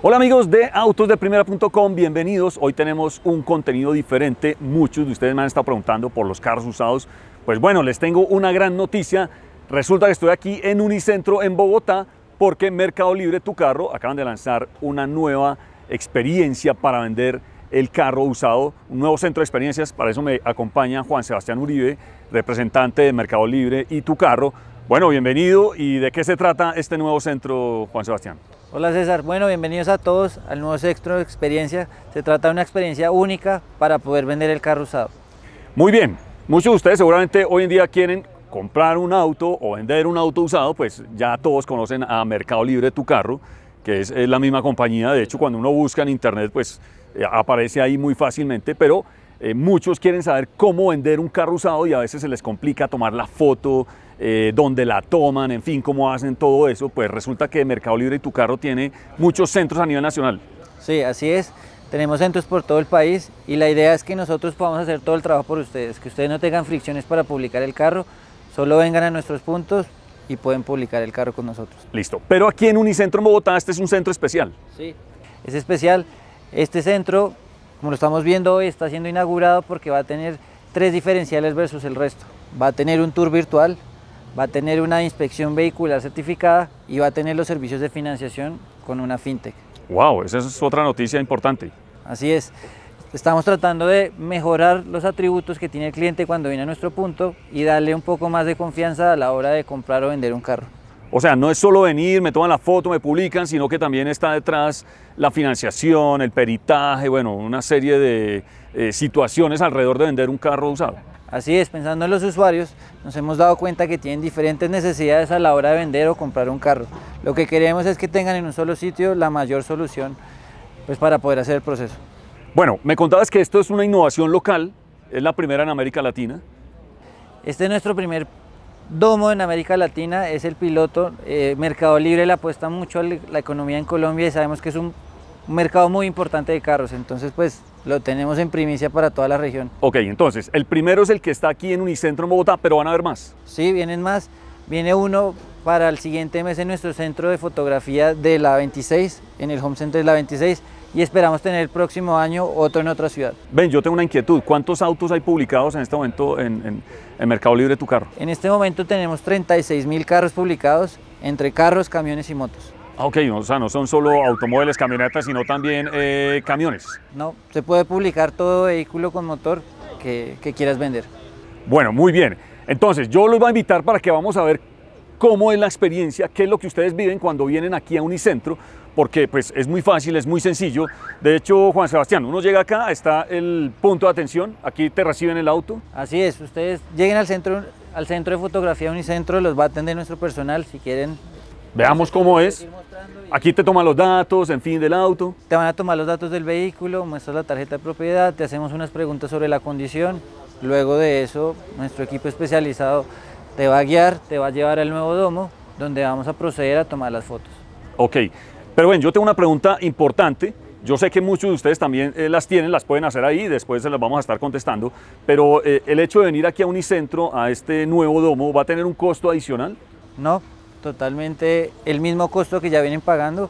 Hola amigos de autosdeprimera.com, bienvenidos. Hoy tenemos un contenido diferente. Muchos de ustedes me han estado preguntando por los carros usados. Pues bueno, les tengo una gran noticia. Resulta que estoy aquí en Unicentro en Bogotá porque Mercado Libre Tu Carro acaban de lanzar una nueva experiencia para vender el carro usado, un nuevo centro de experiencias. Para eso me acompaña Juan Sebastián Uribe, representante de Mercado Libre y Tu Carro. Bueno, bienvenido. ¿Y de qué se trata este nuevo centro, Juan Sebastián? Hola César, bueno, bienvenidos a todos al nuevo centro de experiencia. Se trata de una experiencia única para poder vender el carro usado. Muy bien, muchos de ustedes seguramente hoy en día quieren comprar un auto o vender un auto usado, pues ya todos conocen a Mercado Libre Tu Carro, que es la misma compañía. De hecho, cuando uno busca en internet, pues aparece ahí muy fácilmente, pero muchos quieren saber cómo vender un carro usado y a veces se les complica tomar la foto, dónde la toman, en fin, cómo hacen todo eso. Pues resulta que Mercado Libre y Tu Carro tiene muchos centros a nivel nacional. Sí, así es. Tenemos centros por todo el país y la idea es que nosotros podamos hacer todo el trabajo por ustedes, que ustedes no tengan fricciones para publicar el carro, solo vengan a nuestros puntos y pueden publicar el carro con nosotros. Listo. Pero aquí en Unicentro en Bogotá, este es un centro especial. Sí, es especial. Este centro, como lo estamos viendo hoy, está siendo inaugurado porque va a tener 3 diferenciales versus el resto. Va a tener un tour virtual, va a tener una inspección vehicular certificada y va a tener los servicios de financiación con una fintech. ¡Wow! Esa es otra noticia importante. Así es. Estamos tratando de mejorar los atributos que tiene el cliente cuando viene a nuestro punto y darle un poco más de confianza a la hora de comprar o vender un carro. O sea, no es solo venir, me toman la foto, me publican, sino que también está detrás la financiación, el peritaje, bueno, una serie de situaciones alrededor de vender un carro usado. Así es, pensando en los usuarios, nos hemos dado cuenta que tienen diferentes necesidades a la hora de vender o comprar un carro. Lo que queremos es que tengan en un solo sitio la mayor solución pues, para poder hacer el proceso. Bueno, me contabas que esto es una innovación local, es la primera en América Latina. Este es nuestro primer domo en América Latina, es el piloto. Mercado Libre le apuesta mucho a la economía en Colombia y sabemos que es un mercado muy importante de carros, entonces pues lo tenemos en primicia para toda la región. Ok, entonces, el primero es el que está aquí en Unicentro en Bogotá, pero van a haber más. Sí, vienen más. Viene uno para el siguiente mes en nuestro centro de fotografía de la 26, en el Home Center de la 26, y esperamos tener el próximo año otro en otra ciudad. Ven, yo tengo una inquietud. ¿Cuántos autos hay publicados en este momento en Mercado Libre Tu Carro? En este momento tenemos 36.000 carros publicados entre carros, camiones y motos. Ok, o sea, no son solo automóviles, camionetas, sino también camiones. No, se puede publicar todo vehículo con motor que quieras vender. Bueno, muy bien. Entonces, yo los voy a invitar para que vamos a ver cómo es la experiencia, qué es lo que ustedes viven cuando vienen aquí a Unicentro, porque pues es muy fácil, es muy sencillo. De hecho, Juan Sebastián, uno llega acá, está el punto de atención, aquí te reciben el auto. Así es, ustedes lleguen al centro de fotografía Unicentro, los va a atender nuestro personal si quieren. Veamos cómo es. Aquí te toman los datos, en fin, del auto. Te van a tomar los datos del vehículo, muestras la tarjeta de propiedad, te hacemos unas preguntas sobre la condición. Luego de eso, nuestro equipo especializado te va a guiar, te va a llevar al nuevo domo, donde vamos a proceder a tomar las fotos. Ok, pero bueno, yo tengo una pregunta importante. Yo sé que muchos de ustedes también las tienen, las pueden hacer ahí, después se las vamos a estar contestando. Pero el hecho de venir aquí a Unicentro, a este nuevo domo, ¿va a tener un costo adicional? No, totalmente el mismo costo que ya vienen pagando,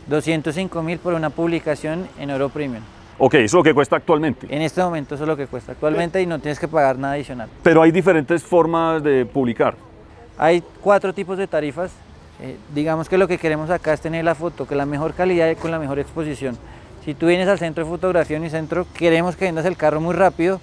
205.000 por una publicación en Oro Premium. Ok, eso es lo que cuesta actualmente. En este momento eso es lo que cuesta actualmente y no tienes que pagar nada adicional. Pero hay diferentes formas de publicar. Hay 4 tipos de tarifas. Digamos que lo que queremos acá es tener la foto con la mejor calidad y con la mejor exposición. Si tú vienes al centro de fotografía Unicentro, queremos que vendas el carro muy rápido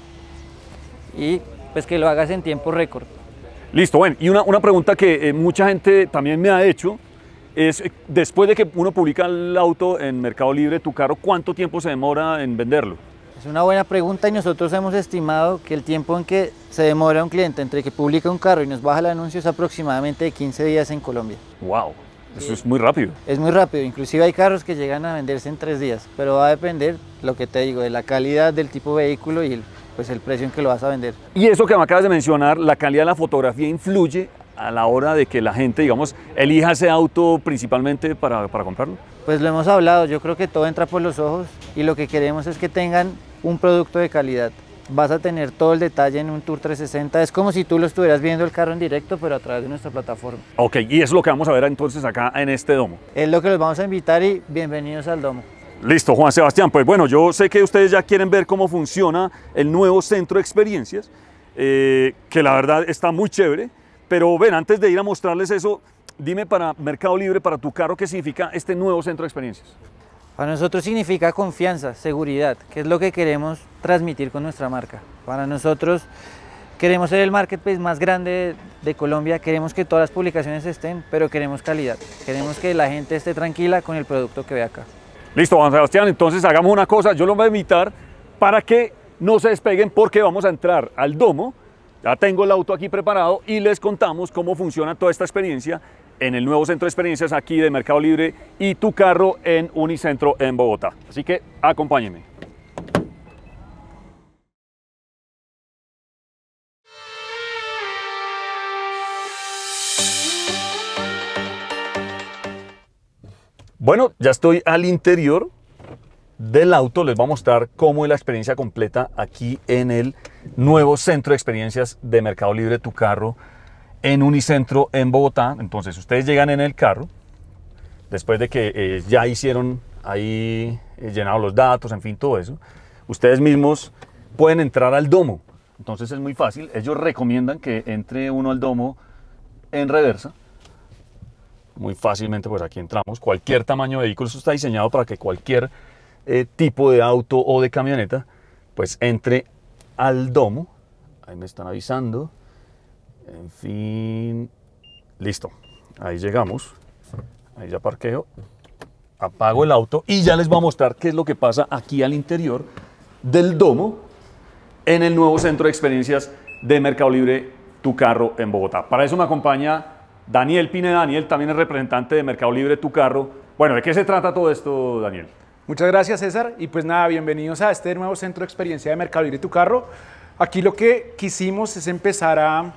y pues que lo hagas en tiempo récord. Listo, bueno, y una pregunta que mucha gente también me ha hecho es, después de que uno publica el auto en Mercado Libre Tu Carro, ¿cuánto tiempo se demora en venderlo? Es una buena pregunta y nosotros hemos estimado que el tiempo en que se demora un cliente entre que publica un carro y nos baja el anuncio es aproximadamente de 15 días en Colombia. ¡Wow! Eso es muy rápido. Es muy rápido, inclusive hay carros que llegan a venderse en 3 días, pero va a depender, lo que te digo, de la calidad del tipo de vehículo y el precio en que lo vas a vender. Y eso que me acabas de mencionar, la calidad de la fotografía influye a la hora de que la gente, digamos, elija ese auto principalmente para comprarlo. Pues lo hemos hablado, yo creo que todo entra por los ojos y lo que queremos es que tengan un producto de calidad. vas a tener todo el detalle en un Tour 360. Es como si tú lo estuvieras viendo el carro en directo, pero a través de nuestra plataforma. Ok, y eso es lo que vamos a ver entonces acá en este domo. Es lo que los vamos a invitar y bienvenidos al domo. Listo, Juan Sebastián. Pues bueno, yo sé que ustedes ya quieren ver cómo funciona el nuevo centro de experiencias, que la verdad está muy chévere. Pero ven, antes de ir a mostrarles eso, dime para Mercado Libre, para tu carro, ¿qué significa este nuevo centro de experiencias? Para nosotros significa confianza, seguridad, que es lo que queremos transmitir con nuestra marca. Para nosotros queremos ser el marketplace más grande de Colombia, queremos que todas las publicaciones estén, pero queremos calidad. Queremos que la gente esté tranquila con el producto que ve acá. Listo, Juan Sebastián, entonces hagamos una cosa, yo los voy a invitar para que no se despeguen porque vamos a entrar al domo. Ya tengo el auto aquí preparado y les contamos cómo funciona toda esta experiencia en el nuevo centro de experiencias aquí de Mercado Libre y tu carro en Unicentro en Bogotá. Así que acompáñenme. Bueno, ya estoy al interior del auto. Les voy a mostrar cómo es la experiencia completa aquí en el nuevo centro de experiencias de Mercado Libre Tu Carro en Unicentro en Bogotá. Entonces ustedes llegan en el carro después de que ya hicieron ahí llenado los datos, en fin, todo eso. Ustedes mismos pueden entrar al domo. Entonces es muy fácil. Ellos recomiendan que entre uno al domo en reversa. Muy fácilmente, pues aquí entramos. Cualquier tamaño de vehículo, eso está diseñado para que cualquier tipo de auto o de camioneta pues entre al domo. Ahí me están avisando. En fin, listo. Ahí llegamos. Ahí ya parqueo. Apago el auto y ya les voy a mostrar qué es lo que pasa aquí al interior del domo en el nuevo centro de experiencias de Mercado Libre Tu Carro en Bogotá. Para eso me acompaña Daniel Pineda. Daniel también es representante de Mercado Libre Tu Carro. Bueno, ¿de qué se trata todo esto, Daniel? Muchas gracias, César. Y pues nada, bienvenidos a este nuevo centro de experiencia de Mercado Libre Tu Carro. Aquí lo que quisimos es empezar a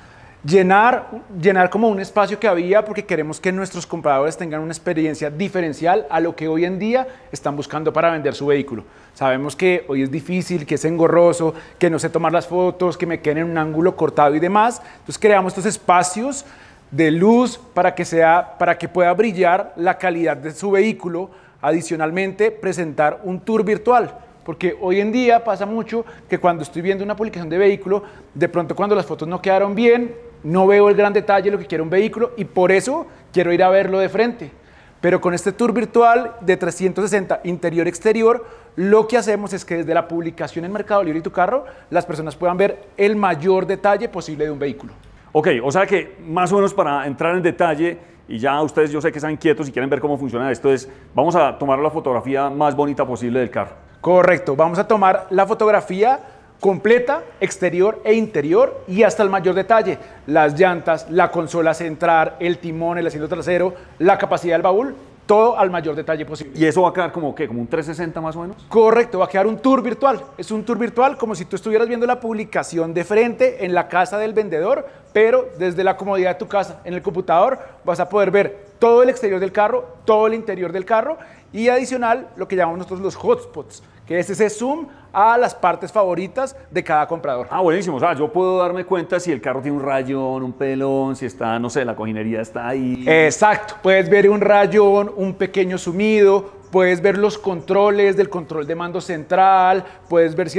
llenar como un espacio que había, porque queremos que nuestros compradores tengan una experiencia diferencial a lo que hoy en día están buscando para vender su vehículo. Sabemos que hoy es difícil, que es engorroso, que no sé tomar las fotos, que me queden en un ángulo cortado y demás. Entonces creamos estos espacios de luz para que pueda brillar la calidad de su vehículo. Adicionalmente, presentar un tour virtual, porque hoy en día pasa mucho que cuando estoy viendo una publicación de vehículo, de pronto cuando las fotos no quedaron bien, no veo el gran detalle de lo que quiere un vehículo y por eso quiero ir a verlo de frente. Pero con este tour virtual de 360 interior-exterior, lo que hacemos es que desde la publicación en Mercado Libre y Tu Carro, las personas puedan ver el mayor detalle posible de un vehículo. Ok, o sea que más o menos para entrar en detalle, y ya ustedes yo sé que están inquietos y quieren ver cómo funciona esto, vamos a tomar la fotografía más bonita posible del carro. Correcto, vamos a tomar la fotografía completa, exterior e interior y hasta el mayor detalle. Las llantas, la consola central, el timón, el asiento trasero, la capacidad del baúl, todo al mayor detalle posible. ¿Y eso va a quedar como qué? ¿Como un 360 más o menos? Correcto, va a quedar un tour virtual. Es un tour virtual como si tú estuvieras viendo la publicación de frente en la casa del vendedor, pero desde la comodidad de tu casa, en el computador, vas a poder ver todo el exterior del carro, todo el interior del carro y adicional lo que llamamos nosotros los hotspots, que es ese zoom a las partes favoritas de cada comprador. Ah, buenísimo. O sea, yo puedo darme cuenta si el carro tiene un rayón, un pelón, si está, no sé, la cojinería está ahí. Exacto. Puedes ver un rayón, un pequeño sumido, puedes ver los controles del control de mando central, puedes ver si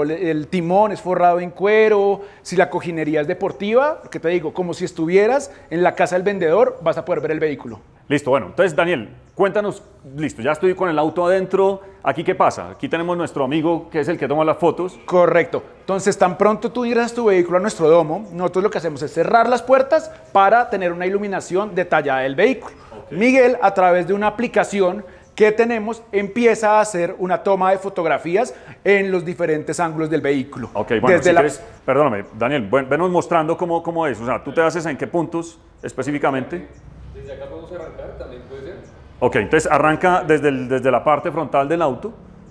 el timón es forrado en cuero, si la cojinería es deportiva, que te digo, como si estuvieras en la casa del vendedor, vas a poder ver el vehículo. Listo, bueno, entonces Daniel, cuéntanos, listo, ya estoy con el auto adentro, ¿aquí qué pasa? Aquí tenemos nuestro amigo que es el que toma las fotos. Correcto, entonces tan pronto tú ingresas tu vehículo a nuestro domo, nosotros lo que hacemos es cerrar las puertas para tener una iluminación detallada del vehículo. Okay. Miguel, a través de una aplicación que tenemos, empieza a hacer una toma de fotografías en los diferentes ángulos del vehículo. Ok, bueno, si quieres, perdóname, Daniel, venos mostrando cómo es, o sea, tú te haces en qué puntos específicamente. Desde acá podemos arrancar, también puede ser. Ok, entonces arranca desde la parte frontal del auto.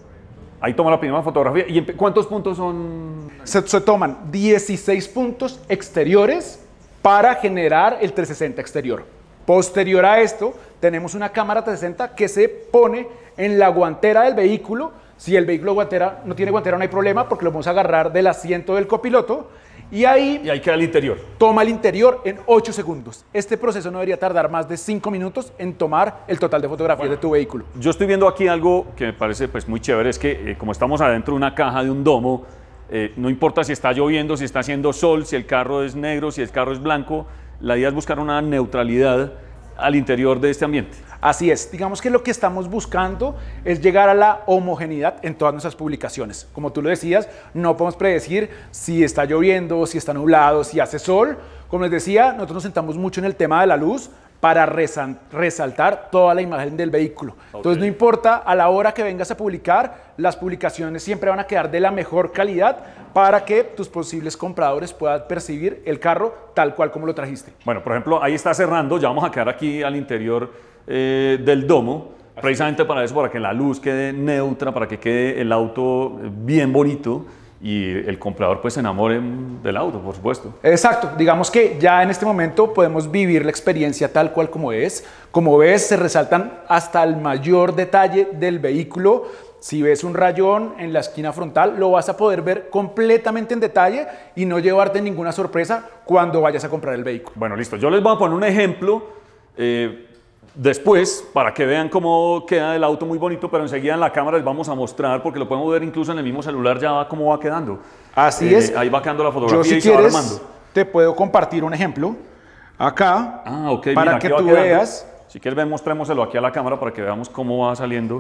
Ahí toma la primera fotografía. ¿Y cuántos puntos son? Se toman 16 puntos exteriores para generar el 360 exterior. Posterior a esto, tenemos una cámara 360 que se pone en la guantera del vehículo Si el vehículo guantera no tiene guantera, no hay problema porque lo vamos a agarrar del asiento del copiloto y ahí queda el interior. toma el interior en 8 segundos. Este proceso no debería tardar más de 5 minutos en tomar el total de fotografías de tu vehículo. Yo estoy viendo aquí algo que me parece pues, muy chévere, es que como estamos adentro de una caja de un domo, no importa si está lloviendo, si está haciendo sol, si el carro es negro, si el carro es blanco, la idea es buscar una neutralidad al interior de este ambiente. Así es, digamos que lo que estamos buscando es llegar a la homogeneidad en todas nuestras publicaciones. Como tú lo decías, no podemos predecir si está lloviendo, si está nublado, si hace sol. Como les decía, nosotros nos centramos mucho en el tema de la luz para resaltar toda la imagen del vehículo. Entonces no importa a la hora que vengas a publicar, las publicaciones siempre van a quedar de la mejor calidad para que tus posibles compradores puedan percibir el carro tal cual como lo trajiste. Bueno, por ejemplo, ahí está cerrando, ya vamos a quedar aquí al interior del domo, precisamente para eso, para que la luz quede neutra, para que quede el auto bien bonito y el comprador pues se enamore del auto, por supuesto. Exacto, digamos que ya en este momento podemos vivir la experiencia tal cual como es. Como ves, se resaltan hasta el mayor detalle del vehículo. Si ves un rayón en la esquina frontal, lo vas a poder ver completamente en detalle y no llevarte ninguna sorpresa cuando vayas a comprar el vehículo. Bueno, listo. Yo les voy a poner un ejemplo después para que vean cómo queda el auto muy bonito, pero enseguida en la cámara les vamos a mostrar, porque lo podemos ver incluso en el mismo celular ya cómo va quedando. Así es. Ahí va quedando la fotografía. Yo, si y se va quieres, armando. te puedo compartir un ejemplo acá Ok, para mira, que aquí va tú quedando. veas. Si quieres, mostrémoselo aquí a la cámara para que veamos cómo va saliendo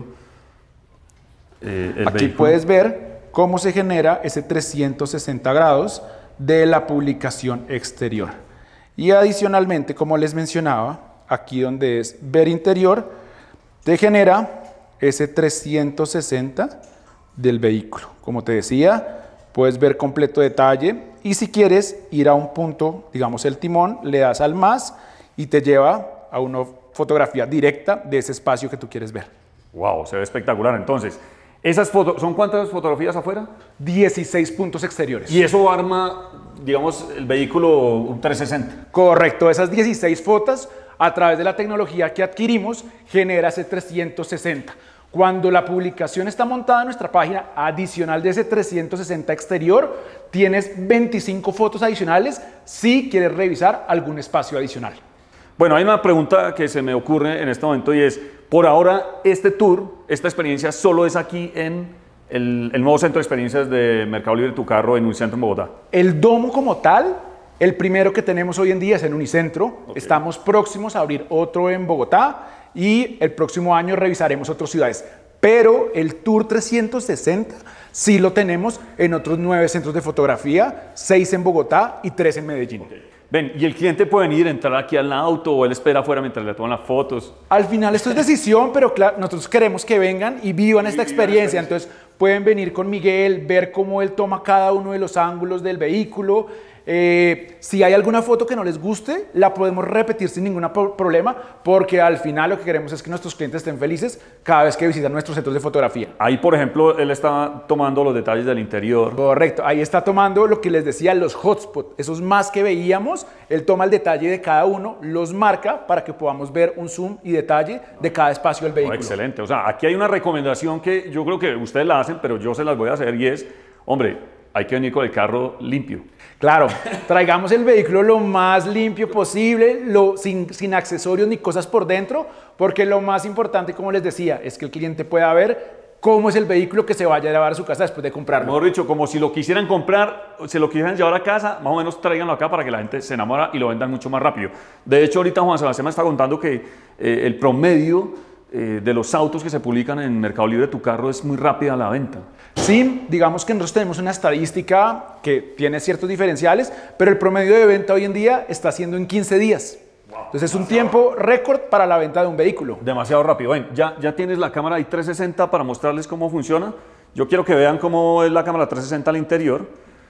el Aquí vehículo. puedes ver cómo se genera ese 360 grados de la publicación exterior. Y adicionalmente, como les mencionaba, aquí donde es ver interior, te genera ese 360 del vehículo. Como te decía, puedes ver completo detalle y si quieres ir a un punto, digamos el timón, le das al más y te lleva a una fotografía directa de ese espacio que tú quieres ver. Wow, se ve espectacular. Entonces, ¿esas fotos son cuántas fotografías afuera? 16 puntos exteriores. Y eso arma, digamos, el vehículo un 360. Correcto, esas 16 fotos a través de la tecnología que adquirimos genera ese 360. Cuando la publicación está montada en nuestra página, adicional de ese 360 exterior, tienes 25 fotos adicionales si quieres revisar algún espacio adicional. Bueno, hay una pregunta que se me ocurre en este momento y es, por ahora, este tour, esta experiencia solo es aquí en el nuevo centro de experiencias de Mercado Libre Tu Carro en Unicentro en Bogotá. El domo como tal, el primero que tenemos hoy en día es en Unicentro. Estamos próximos a abrir otro en Bogotá y el próximo año revisaremos otras ciudades. Pero el Tour 360 sí lo tenemos en otros 9 centros de fotografía, 6 en Bogotá y 3 en Medellín. Ven, y el cliente puede venir, entrar aquí al auto o él espera afuera mientras le toman las fotos. Al final esto es decisión, pero claro, nosotros queremos que vengan y vivan esta experiencia. Entonces pueden venir con Miguel, ver cómo él toma cada uno de los ángulos del vehículo. Si hay alguna foto que no les guste, la podemos repetir sin ningún problema, porque al final lo que queremos es que nuestros clientes estén felices cada vez que visitan nuestros centros de fotografía. Ahí, por ejemplo, él está tomando los detalles del interior. Correcto, ahí está tomando lo que les decía, los hotspots, esos más que veíamos, él toma el detalle de cada uno, los marca para que podamos ver un zoom y detalle de cada espacio del vehículo. Excelente, o sea, aquí hay una recomendación que yo creo que ustedes la hacen, pero yo se las voy a hacer y es, hombre, hay que venir con el carro limpio. Claro, traigamos el vehículo lo más limpio posible, sin accesorios ni cosas por dentro, porque lo más importante, como les decía, es que el cliente pueda ver cómo es el vehículo que se vaya a llevar a su casa después de comprarlo. Mejor dicho, como si lo quisieran comprar, se lo quisieran llevar a casa, más o menos tráiganlo acá para que la gente se enamora y lo vendan mucho más rápido. De hecho, ahorita Juan Sebastián me está contando que el promedio de los autos que se publican en Mercado Libre Tu Carro es muy rápida la venta. Sí, digamos que nosotros tenemos una estadística que tiene ciertos diferenciales, pero el promedio de venta hoy en día está siendo en 15 días. Entonces es un tiempo récord para la venta de un vehículo. Demasiado rápido. Ven, ya tienes la cámara ahí 360 para mostrarles cómo funciona. Yo quiero que vean cómo es la cámara 360 al interior,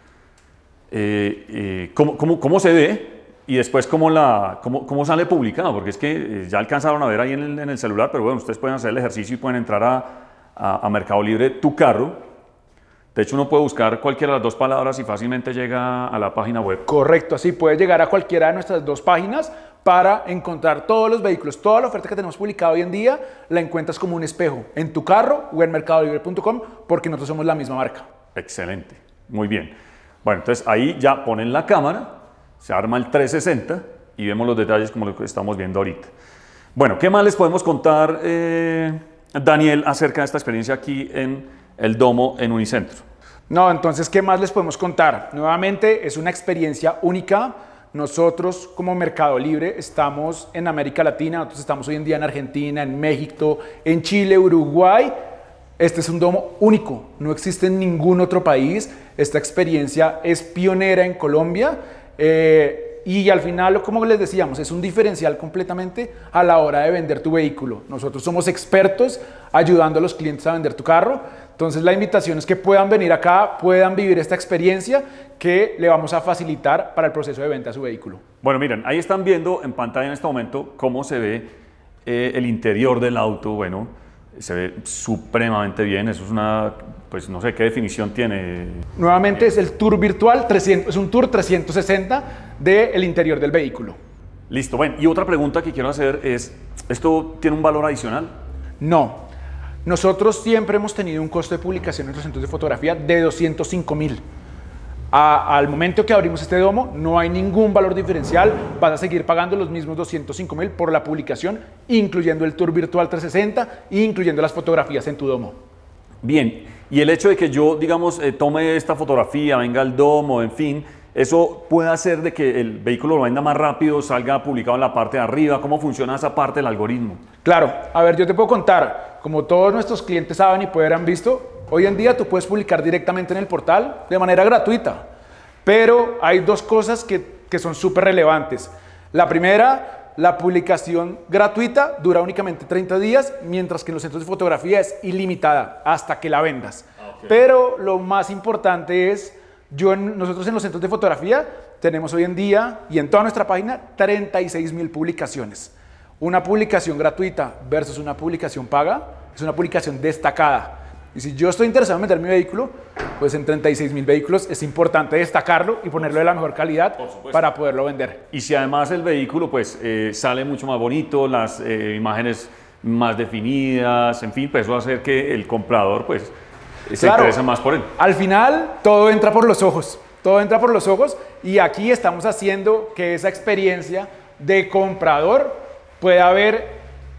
cómo se ve y después cómo sale publicado, porque es que ya alcanzaron a ver ahí en el celular, pero bueno, ustedes pueden hacer el ejercicio y pueden entrar a Mercado Libre Tu Carro. De hecho, uno puede buscar cualquiera de las dos palabras y fácilmente llega a la página web. Correcto, así puede llegar a cualquiera de nuestras dos páginas, para encontrar todos los vehículos. Toda la oferta que tenemos publicada hoy en día la encuentras como un espejo en tu carro o en mercadolibre.com, porque nosotros somos la misma marca. Excelente, muy bien. Bueno, entonces ahí ya ponen la cámara, se arma el 360 y vemos los detalles como lo que estamos viendo ahorita. Bueno, ¿qué más les podemos contar, Daniel, acerca de esta experiencia aquí en el Domo en Unicentro? No, entonces, ¿qué más les podemos contar? Nuevamente, es una experiencia única. Nosotros, como Mercado Libre, estamos en América Latina. Nosotros estamos hoy en día en Argentina, en México, en Chile, Uruguay. Este es un domo único. No existe en ningún otro país. Esta experiencia es pionera en Colombia. Y al final, como les decíamos, es un diferencial completamente a la hora de vender tu vehículo. Nosotros somos expertos ayudando a los clientes a vender tu carro. Entonces la invitación es que puedan venir acá, puedan vivir esta experiencia que le vamos a facilitar para el proceso de venta de su vehículo. Bueno, miren, ahí están viendo en pantalla en este momento cómo se ve el interior del auto. Bueno, se ve supremamente bien. Eso es una, pues no sé qué definición tiene. Nuevamente es el tour virtual, es un tour 360 del interior del vehículo. Listo, bueno, y otra pregunta que quiero hacer es, ¿esto tiene un valor adicional? No. Nosotros siempre hemos tenido un costo de publicación en nuestros centros de fotografía de 205.000. Al momento que abrimos este domo, no hay ningún valor diferencial. Vas a seguir pagando los mismos 205.000 por la publicación, incluyendo el tour virtual 360 e incluyendo las fotografías en tu domo. Bien, y el hecho de que yo, digamos, tome esta fotografía, venga al domo, en fin, ¿eso puede hacer de que el vehículo lo venda más rápido, salga publicado en la parte de arriba? ¿Cómo funciona esa parte del algoritmo? Claro, a ver, yo te puedo contar, como todos nuestros clientes saben y pueden haber visto, hoy en día tú puedes publicar directamente en el portal de manera gratuita, pero hay dos cosas que son súper relevantes. La primera, la publicación gratuita dura únicamente 30 días, mientras que en los centros de fotografía es ilimitada hasta que la vendas. Okay. Pero lo más importante es, nosotros en los centros de fotografía tenemos hoy en día y en toda nuestra página 36.000 publicaciones. Una publicación gratuita versus una publicación paga es una publicación destacada. Y si yo estoy interesado en vender mi vehículo, pues en 36.000 vehículos es importante destacarlo y ponerlo de la mejor calidad para poderlo vender. Y si además el vehículo pues sale mucho más bonito, las imágenes más definidas, en fin, pues eso va a hacer que el comprador pues se interesa más por él. Al final todo entra por los ojos, todo entra por los ojos y aquí estamos haciendo que esa experiencia de comprador pueda ver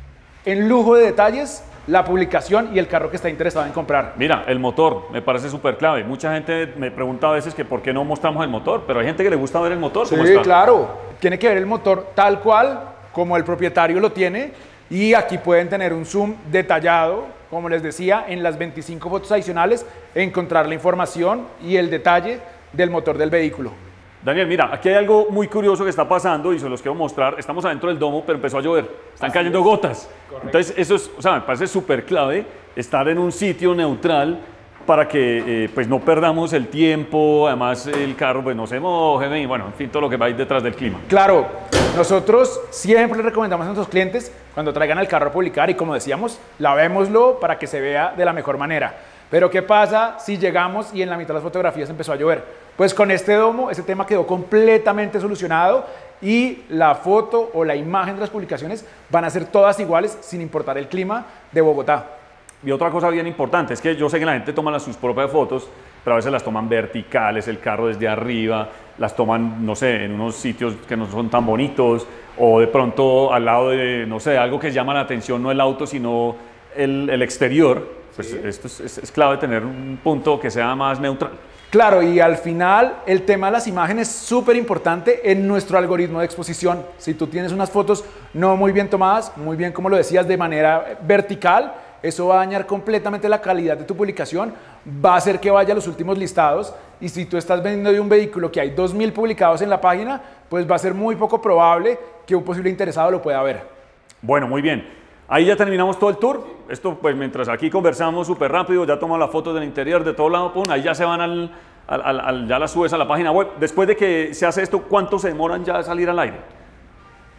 en lujo de detalles la publicación y el carro que está interesado en comprar. Mira, el motor me parece súper clave. Mucha gente me pregunta a veces que por qué no mostramos el motor, pero hay gente que le gusta ver el motor. Sí, claro. Tiene que ver el motor tal cual como el propietario lo tiene y aquí pueden tener un zoom detallado, como les decía, en las 25 fotos adicionales, encontrar la información y el detalle del motor del vehículo. Daniel, mira, aquí hay algo muy curioso que está pasando y se los quiero mostrar. Estamos adentro del domo, pero empezó a llover. Están cayendo gotas. Correcto. Entonces, eso es, o sea, me parece súper clave estar en un sitio neutral para que pues no perdamos el tiempo, además el carro pues no se moje y bueno, en fin, todo lo que va a ir detrás del clima. Claro, nosotros siempre les recomendamos a nuestros clientes cuando traigan el carro a publicar y como decíamos, lavémoslo para que se vea de la mejor manera. Pero ¿qué pasa si llegamos y en la mitad de las fotografías empezó a llover? Pues con este domo, ese tema quedó completamente solucionado y la foto o la imagen de las publicaciones van a ser todas iguales sin importar el clima de Bogotá. Y otra cosa bien importante es que yo sé que la gente toma sus propias fotos, pero a veces las toman verticales, el carro desde arriba, las toman, no sé, en unos sitios que no son tan bonitos o de pronto al lado de, no sé, algo que llama la atención, no el auto, sino el exterior. Pues sí. Esto es clave tener un punto que sea más neutral. Claro, y al final el tema de las imágenes es súper importante en nuestro algoritmo de exposición. Si tú tienes unas fotos no muy bien tomadas, muy bien como lo decías, de manera vertical, eso va a dañar completamente la calidad de tu publicación, va a hacer que vaya a los últimos listados y si tú estás vendiendo de un vehículo que hay 2.000 publicados en la página, pues va a ser muy poco probable que un posible interesado lo pueda ver. Bueno, muy bien. Ahí ya terminamos todo el tour. Esto, pues, mientras aquí conversamos súper rápido, ya tomamos las fotos del interior, de todo lado, pum, ahí ya se van ya las subes a la página web. Después de que se hace esto, ¿cuánto se demoran ya a salir al aire?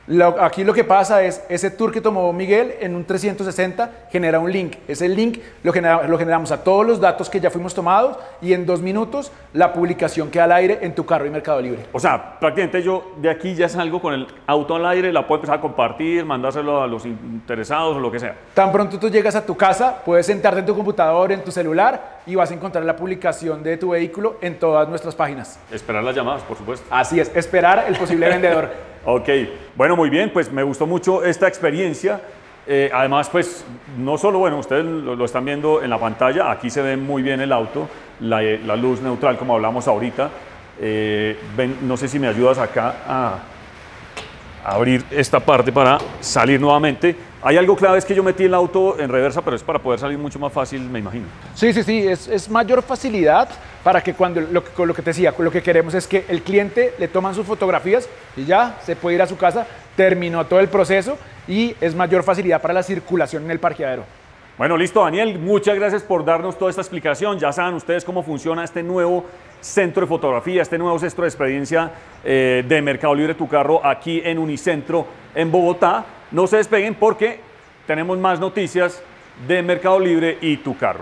Aquí lo que pasa es, ese tour que tomó Miguel en un 360 genera un link. Ese link lo generamos a todos los datos que ya fuimos tomados y en 2 minutos la publicación queda al aire en tu carro y Mercado Libre. O sea, prácticamente yo de aquí ya salgo con el auto al aire, la puedo empezar a compartir, mandárselo a los interesados o lo que sea. Tan pronto tú llegas a tu casa, puedes sentarte en tu computador, en tu celular y vas a encontrar la publicación de tu vehículo en todas nuestras páginas. Esperar las llamadas, por supuesto. Así es, esperar el posible vendedor. Ok, bueno, muy bien, pues me gustó mucho esta experiencia. Además, pues no solo, bueno, ustedes lo están viendo en la pantalla, aquí se ve muy bien el auto, la luz neutral como hablamos ahorita. No sé si me ayudas acá a abrir esta parte para salir nuevamente. Hay algo clave, es que yo metí el auto en reversa, pero es para poder salir mucho más fácil, me imagino. Sí, es mayor facilidad para que cuando, lo que te decía, lo que queremos es que el cliente le toman sus fotografías y ya se puede ir a su casa, terminó todo el proceso y es mayor facilidad para la circulación en el parqueadero. Bueno, listo, Daniel, muchas gracias por darnos toda esta explicación. Ya saben ustedes cómo funciona este nuevo centro de fotografía, este nuevo centro de experiencia de Mercado Libre Tu Carro aquí en Unicentro en Bogotá. No se despeguen porque tenemos más noticias de Mercado Libre y Tu Carro.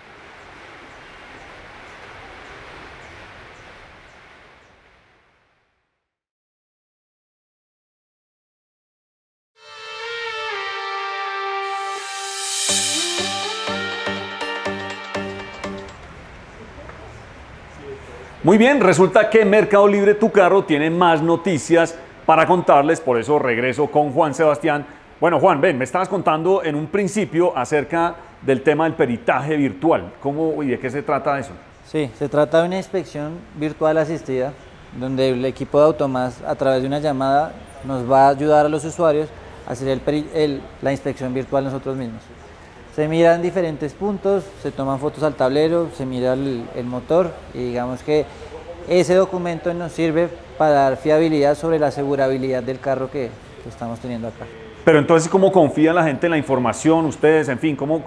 Muy bien, resulta que Mercado Libre Tu Carro tiene más noticias para contarles, por eso regreso con Juan Sebastián. Bueno, Juan, ven, me estabas contando en un principio acerca del tema del peritaje virtual. ¿Cómo y de qué se trata eso? Sí, se trata de una inspección virtual asistida, donde el equipo de Automas, a través de una llamada, nos va a ayudar a los usuarios a hacer la inspección virtual nosotros mismos. Se miran diferentes puntos, se toman fotos al tablero, se mira el motor y digamos que ese documento nos sirve para dar fiabilidad sobre la asegurabilidad del carro que estamos teniendo acá. Pero entonces, ¿cómo confía la gente en la información? Ustedes, en fin, ¿cómo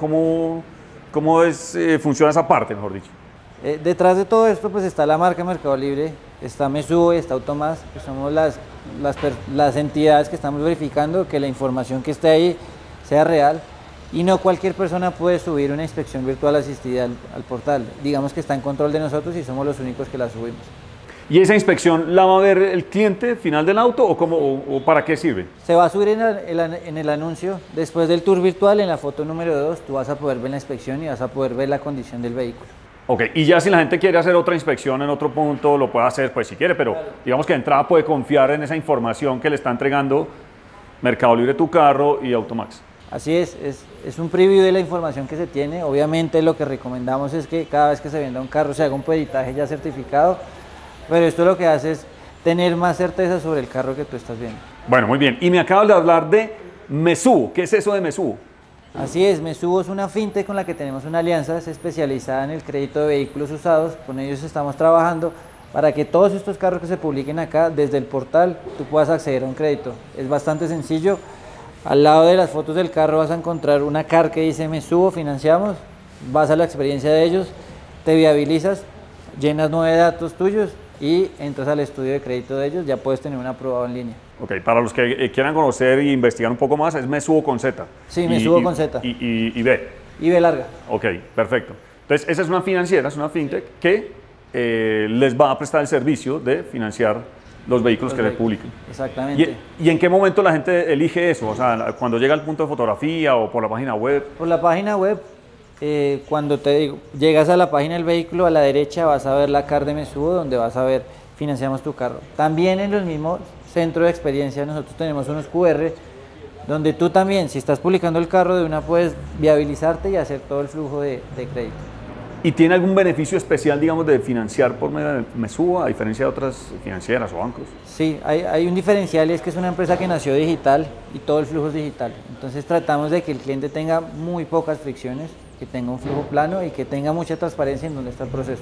funciona esa parte, mejor dicho? Detrás de todo esto pues está la marca Mercado Libre, está Mesuvo y está Automas, que somos las entidades que estamos verificando que la información que esté ahí sea real. Y no cualquier persona puede subir una inspección virtual asistida al portal. Digamos que está en control de nosotros y somos los únicos que la subimos. ¿Y esa inspección la va a ver el cliente final del auto o para qué sirve? Se va a subir en el anuncio. Después del tour virtual, en la foto número 2, tú vas a poder ver la inspección y vas a poder ver la condición del vehículo. Ok, y ya si la gente quiere hacer otra inspección en otro punto, lo puede hacer pues si quiere, pero claro, digamos que de entrada puede confiar en esa información que le está entregando Mercado Libre Tu Carro y Automax. Así es un preview de la información que se tiene. Obviamente lo que recomendamos es que cada vez que se venda un carro se haga un peritaje ya certificado, pero esto lo que hace es tener más certeza sobre el carro que tú estás viendo. Bueno, muy bien. Y me acabas de hablar de Mesuvo. ¿Qué es eso de Mesuvo? Así es, Mesuvo es una fintech con la que tenemos una alianza, es especializada en el crédito de vehículos usados. Con ellos estamos trabajando para que todos estos carros que se publiquen acá, desde el portal, tú puedas acceder a un crédito. Es bastante sencillo. Al lado de las fotos del carro vas a encontrar una CAR que dice Mesuvo, financiamos, vas a la experiencia de ellos, te viabilizas, llenas 9 datos tuyos y entras al estudio de crédito de ellos, ya puedes tener un aprobado en línea. Ok, para los que quieran conocer e investigar un poco más, es Mesuvo con Z. Sí, Mesuvo con Z. Y B. Y B larga. Ok, perfecto. Entonces, esa es una financiera, es una fintech que les va a prestar el servicio de financiar los vehículos que le publiquen. Exactamente. ¿Y en qué momento la gente elige eso? O sea, cuando llega al punto de fotografía o por la página web. Por la página web, cuando llegas a la página del vehículo, a la derecha vas a ver la CAR de Mesuvo, donde vas a ver financiamos tu carro. También en los mismos centros de experiencia nosotros tenemos unos QR, donde tú también, si estás publicando el carro, de una puedes viabilizarte y hacer todo el flujo de crédito. ¿Y tiene algún beneficio especial, digamos, de financiar por medio de Mesuvo, a diferencia de otras financieras o bancos? Sí, hay un diferencial y es que es una empresa que nació digital y todo el flujo es digital. Entonces tratamos de que el cliente tenga muy pocas fricciones, que tenga un flujo plano y que tenga mucha transparencia en dónde está el proceso.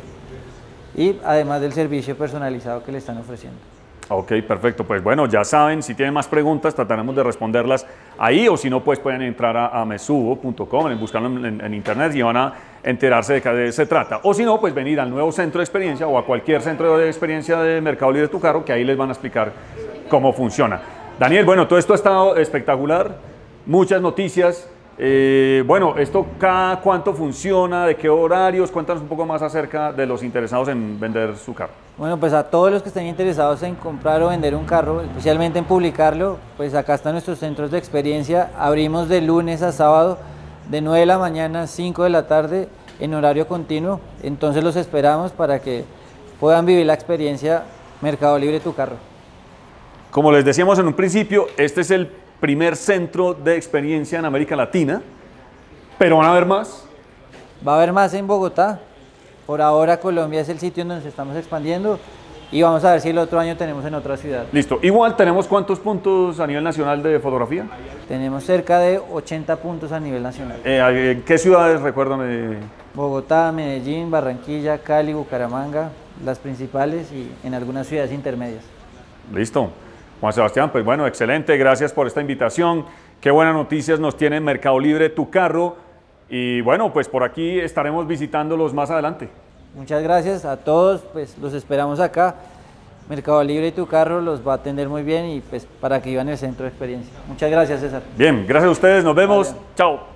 Y además del servicio personalizado que le están ofreciendo. Ok, perfecto. Pues bueno, ya saben, si tienen más preguntas trataremos de responderlas ahí, o si no, pues pueden entrar a mesuvo.com, buscarlo en internet y van a enterarse de qué se trata. O si no, pues venir al nuevo centro de experiencia o a cualquier centro de experiencia de Mercado Libre Tu Carro, que ahí les van a explicar cómo funciona. Daniel, bueno, todo esto ha estado espectacular, muchas noticias. Bueno, ¿esto cada cuánto funciona? ¿De qué horarios? Cuéntanos un poco más acerca de los interesados en vender su carro. Bueno, pues a todos los que estén interesados en comprar o vender un carro, especialmente en publicarlo, pues acá están nuestros centros de experiencia. Abrimos de lunes a sábado, de 9 de la mañana a 5 de la tarde, en horario continuo. Entonces los esperamos para que puedan vivir la experiencia Mercado Libre Tu Carro. Como les decíamos en un principio, este es el primer centro de experiencia en América Latina, pero van a haber más. Va a haber más en Bogotá. Por ahora Colombia es el sitio en donde nos estamos expandiendo y vamos a ver si el otro año tenemos en otra ciudad. Listo. Igual tenemos ¿cuántos puntos a nivel nacional de fotografía? Tenemos cerca de 80 puntos a nivel nacional. ¿En qué ciudades, recuérdame? Bogotá, Medellín, Barranquilla, Cali, Bucaramanga, las principales y en algunas ciudades intermedias. Listo. Juan Sebastián, pues bueno, excelente, gracias por esta invitación. Qué buenas noticias nos tiene Mercado Libre Tu Carro. Y bueno, pues por aquí estaremos visitándolos más adelante. Muchas gracias a todos, pues los esperamos acá. Mercado Libre Tu Carro los va a atender muy bien y pues para que vivan el centro de experiencia. Muchas gracias, César. Bien, gracias a ustedes, nos vemos. Vale. Chao.